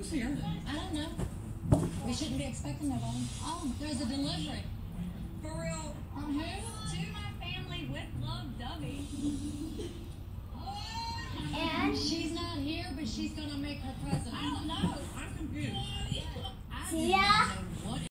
Who's here? I don't know. We shouldn't be expecting nobody. Oh, there's a delivery. For real. From who? To my family with love, Dubby. And she's not here, but she's gonna make her present. I don't know. I'm confused. I Tia?